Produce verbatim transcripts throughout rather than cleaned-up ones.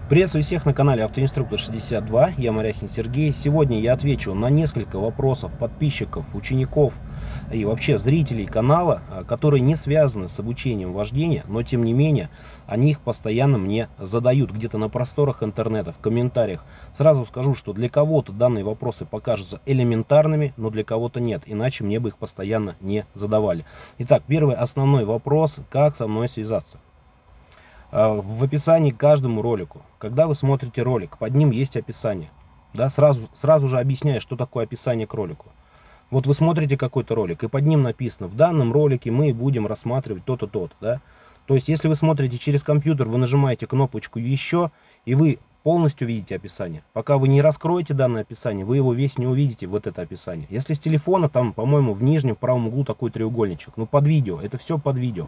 Приветствую всех на канале Автоинструктор шестьдесят два, я Моряхин Сергей. Сегодня я отвечу на несколько вопросов подписчиков, учеников и вообще зрителей канала, которые не связаны с обучением вождения, но тем не менее они их постоянно мне задают где-то на просторах интернета, в комментариях. Сразу скажу, что для кого-то данные вопросы покажутся элементарными, но для кого-то нет, иначе мне бы их постоянно не задавали. Итак, первый основной вопрос: как со мной связаться? В описании к каждому ролику, когда вы смотрите ролик, под ним есть описание. Да, сразу, сразу же объясняю, что такое описание к ролику. Вот вы смотрите какой-то ролик, и под ним написано: в данном ролике мы будем рассматривать то-то, то-то. Да? То есть, если вы смотрите через компьютер, вы нажимаете кнопочку «Еще», и вы полностью видите описание. Пока вы не раскроете данное описание, вы его весь не увидите, вот это описание. Если с телефона, там, по-моему, в нижнем правом углу такой треугольничек. Ну, под видео, это все под видео.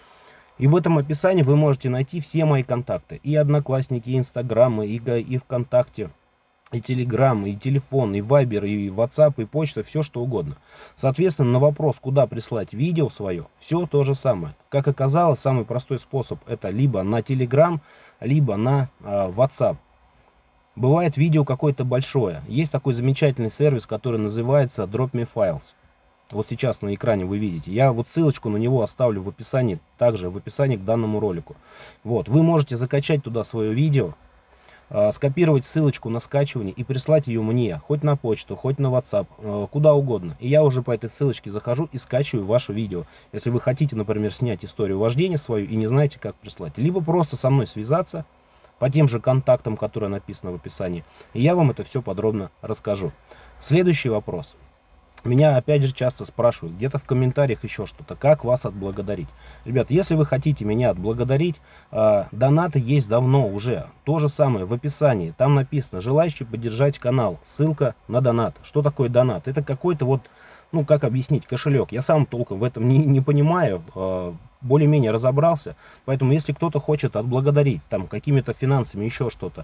И в этом описании вы можете найти все мои контакты. И Одноклассники, и Инстаграмы, и, и ВКонтакте, и Телеграм, и телефон, и Вайбер, и Ватсап, и почта, все что угодно. Соответственно, на вопрос, куда прислать видео свое, все то же самое. Как оказалось, самый простой способ — это либо на Телеграм, либо на э, Ватсап. Бывает видео какое-то большое. Есть такой замечательный сервис, который называется Drop Me Files. Вот сейчас на экране вы видите. Я вот ссылочку на него оставлю в описании, также в описании к данному ролику. Вот, вы можете закачать туда свое видео, э, скопировать ссылочку на скачивание и прислать ее мне, хоть на почту, хоть на WhatsApp, э, куда угодно. И я уже по этой ссылочке захожу и скачиваю ваше видео. Если вы хотите, например, снять историю вождения свою и не знаете, как прислать, либо просто со мной связаться по тем же контактам, которые написаны в описании, и я вам это все подробно расскажу. Следующий вопрос. Меня опять же часто спрашивают, где-то в комментариях еще что-то, как вас отблагодарить. Ребят, если вы хотите меня отблагодарить, э, донаты есть давно уже. То же самое в описании. Там написано: желающий поддержать канал. Ссылка на донат. Что такое донат? Это какой-то вот, ну как объяснить, кошелек. Я сам толком в этом не, не понимаю. Э, более-менее разобрался. Поэтому, если кто-то хочет отблагодарить там какими-то финансами, еще что-то,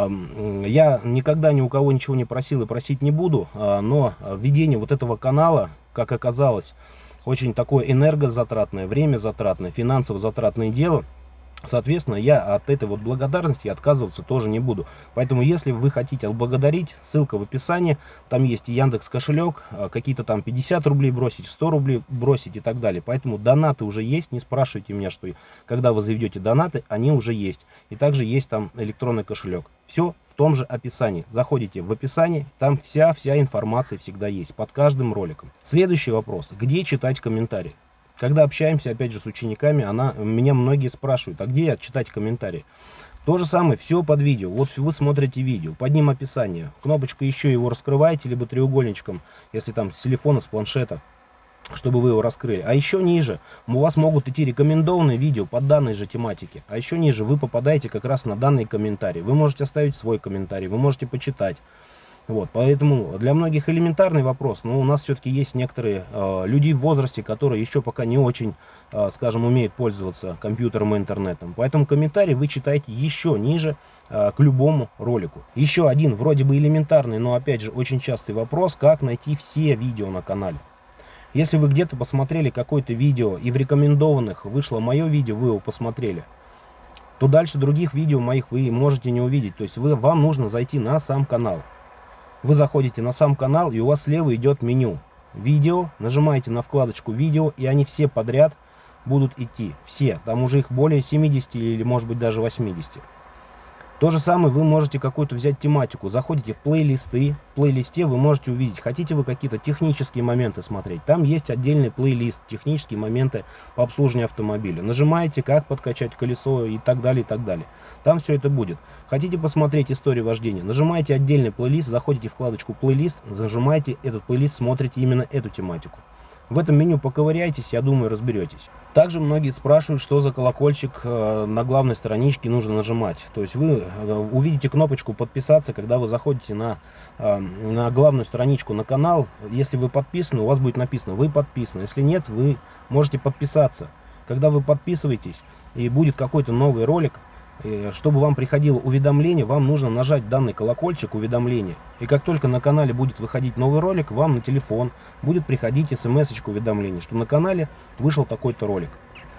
э, я никогда ни у кого ничего не просил и просить не буду, э, но ведение вот этого канала, как оказалось, очень такое энергозатратное, время затратное, финансово затратное дело. Соответственно, я от этой вот благодарности отказываться тоже не буду. Поэтому, если вы хотите отблагодарить, ссылка в описании. Там есть и Яндекс кошелек, какие-то там пятьдесят рублей бросить, сто рублей бросить и так далее. Поэтому донаты уже есть. Не спрашивайте меня, что когда вы заведете донаты, они уже есть. И также есть там электронный кошелек. Все в том же описании. Заходите в описание, там вся, вся информация всегда есть под каждым роликом. Следующий вопрос: где читать комментарии? Когда общаемся, опять же, с учениками, она, меня многие спрашивают: а где читать комментарии? То же самое, все под видео. Вот вы смотрите видео, под ним описание. Кнопочка «Еще» его раскрываете, либо треугольничком, если там с телефона, с планшета, чтобы вы его раскрыли. А еще ниже у вас могут идти рекомендованные видео по данной же тематике. А еще ниже вы попадаете как раз на данный комментарий. Вы можете оставить свой комментарий, вы можете почитать. Вот, поэтому для многих элементарный вопрос, но у нас все-таки есть некоторые э, люди в возрасте, которые еще пока не очень, э, скажем, умеют пользоваться компьютером и интернетом. Поэтому комментарий вы читаете еще ниже э, к любому ролику. Еще один вроде бы элементарный, но опять же очень частый вопрос: как найти все видео на канале. Если вы где-то посмотрели какое-то видео и в рекомендованных вышло мое видео, вы его посмотрели, то дальше других видео моих вы можете не увидеть. То есть вы, вам нужно зайти на сам канал. Вы заходите на сам канал, и у вас слева идет меню «Видео», нажимаете на вкладочку «Видео», и они все подряд будут идти. Все, там уже их более семидесяти или может быть даже восьмидесяти. То же самое вы можете какую-то взять тематику, заходите в плейлисты, в плейлисте вы можете увидеть, хотите вы какие-то технические моменты смотреть, там есть отдельный плейлист, технические моменты по обслуживанию автомобиля. Нажимаете, как подкачать колесо и так далее, и так далее. Там все это будет. Хотите посмотреть историю вождения, нажимаете отдельный плейлист, заходите в вкладочку плейлист, нажимаете этот плейлист, смотрите именно эту тематику. В этом меню поковыряйтесь, я думаю, разберетесь. Также многие спрашивают, что за колокольчик на главной страничке нужно нажимать. То есть вы увидите кнопочку «Подписаться», когда вы заходите на, на главную страничку, на канал. Если вы подписаны, у вас будет написано «Вы подписаны». Если нет, вы можете подписаться. Когда вы подписываетесь и будет какой-то новый ролик, чтобы вам приходило уведомление, вам нужно нажать данный колокольчик уведомления. И как только на канале будет выходить новый ролик, вам на телефон будет приходить смс-очка уведомления, что на канале вышел такой-то ролик.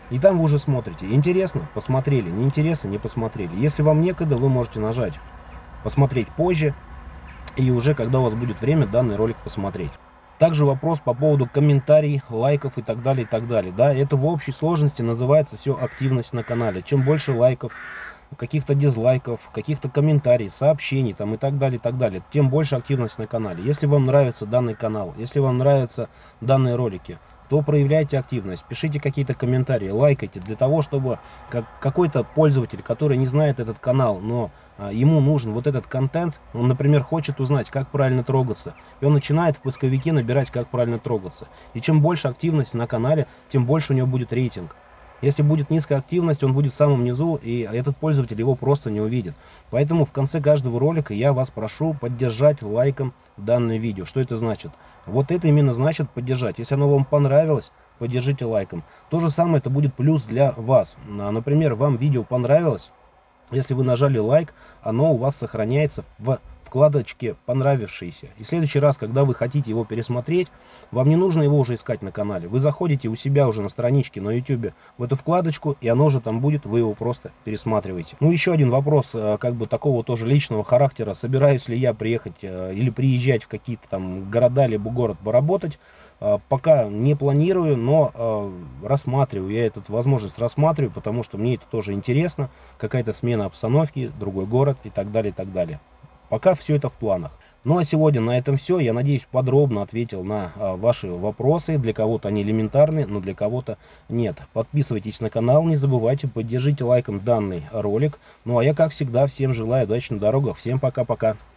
И там вы уже смотрите. Интересно? Посмотрели. Неинтересно? Не посмотрели. Если вам некогда, вы можете нажать «Посмотреть позже». И уже когда у вас будет время, данный ролик посмотреть. Также вопрос по поводу комментариев, лайков и так далее, и так далее. Да, это в общей сложности называется все активность на канале. Чем больше лайков, каких-то дизлайков, каких-то комментариев, сообщений там и так далее, и так далее, тем больше активность на канале. Если вам нравится данный канал, если вам нравятся данные ролики, то проявляйте активность, пишите какие-то комментарии, лайкайте, для того, чтобы как, какой-то пользователь, который не знает этот канал, но а, ему нужен вот этот контент, он, например, хочет узнать, как правильно трогаться, и он начинает в поисковике набирать, как правильно трогаться. И чем больше активность на канале, тем больше у него будет рейтинг. Если будет низкая активность, он будет в самом низу, и этот пользователь его просто не увидит. Поэтому в конце каждого ролика я вас прошу поддержать лайком данное видео. Что это значит? Вот это именно значит поддержать. Если оно вам понравилось, поддержите лайком. То же самое это будет плюс для вас. Например, вам видео понравилось, если вы нажали лайк, оно у вас сохраняется в вкладочке «Понравившиеся». И в следующий раз, когда вы хотите его пересмотреть, вам не нужно его уже искать на канале. Вы заходите у себя уже на страничке на YouTube в эту вкладочку, и оно же там будет, вы его просто пересматриваете. Ну, еще один вопрос, как бы такого тоже личного характера. Собираюсь ли я приехать или приезжать в какие-то там города, либо город поработать? Пока не планирую, но рассматриваю, я эту возможность рассматриваю, потому что мне это тоже интересно. Какая-то смена обстановки, другой город и так далее, и так далее. Пока все это в планах. Ну а сегодня на этом все. Я надеюсь, подробно ответил на а, ваши вопросы. Для кого-то они элементарные, но для кого-то нет. Подписывайтесь на канал, не забывайте, поддержите лайком данный ролик. Ну а я, как всегда, всем желаю удачи на дорогах. Всем пока-пока.